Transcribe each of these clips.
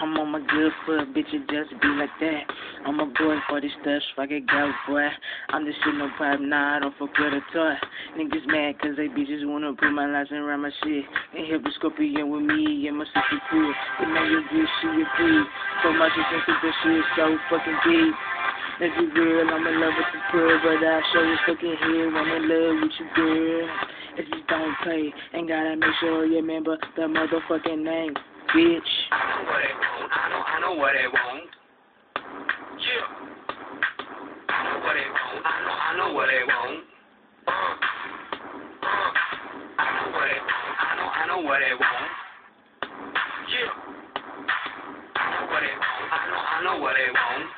I'm on my good foot, bitch, it just be like that. I'm a boy for this stuff, swag it go, boy. I'm just shit, no problem, nah, I don't fuck with a toy. Niggas mad cause they bitches wanna put my lies around my shit. And help the scorpion with me and my sister cool. But now you're good, she agree. So much you think that this shit so fucking deep. If you real, I'm in love with the pearl, but I show you fucking here when in love with you, girl. If you don't play, ain't gotta make sure you remember the motherfucking name, bitch. I know what they want. Yeah. I know what they want. I know what they want. I know what they want. I know what they want. Yeah. I know what they want. I know what they want.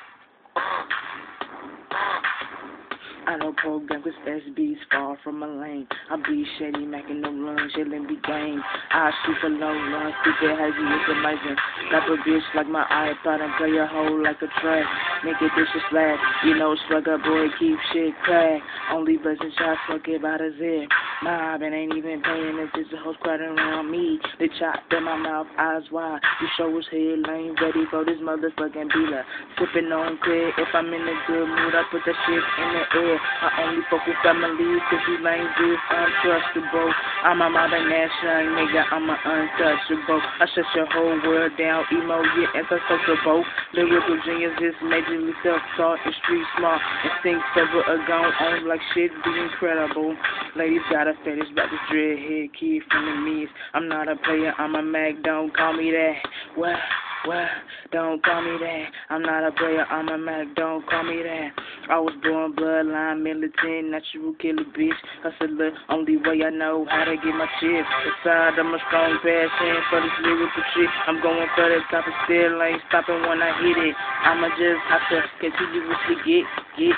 I know program cause SB's far from my lane. I be shady, making no runs, chillin' be game. I shoot for long runs, stupid hazy, it's amazing. Got a bitch like my iPod and play a hole like a track. Nigga, this is slack, you know, swagger boy, keep shit crack. Only blessing shots, fuck it by the zip. Mob and ain't even paying attention, hoes crowding around me. They chopped in my mouth, eyes wide. You show us head lane, ready for this motherfucking dealer. Sipping on clear, if I'm in a good mood, I put that shit in the air. I only fuck with family, cause you lanes is untrustable. I'm a modern ass young nigga, I'm an untouchable. I shut your whole world down, emo, yeah, antisociable. Lyrical genius is majorly self-taught and street smart. Instincts several are gone on like shit, be incredible. Ladies got a fetish about this dreadhead kid from the Me's. I'm not a player, I'm a mag, don't call me that. What? Don't call me that. I'm not a player, I'm a Mac, don't call me that. I was born bloodline, militant, natural killer bitch. Hustler, only way I know how to get my chips. Aside, I'm a strong passion for this lyrical shit. I'm going for the top and still ain't stopping when I hit it. I'ma just have to continuously get it.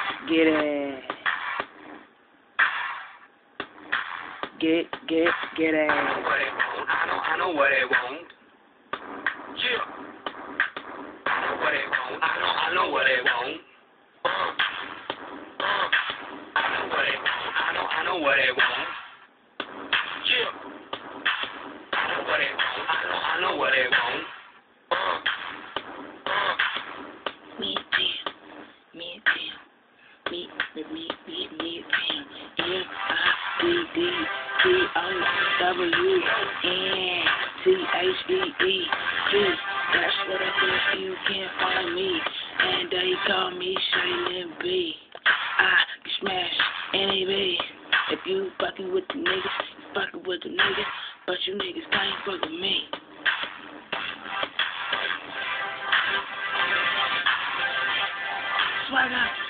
Get it. I know what they want. Yeah. I know what they want. I know what they want. Yeah. I know what they want. Me T-O-W-N-T-H-E-E-G. That's what I do if you can't find me. And they call me Shaylin B. I can smash any. If you fucking with the niggas, you fucking with the niggas, but you niggas can't fuck with me. Swagger.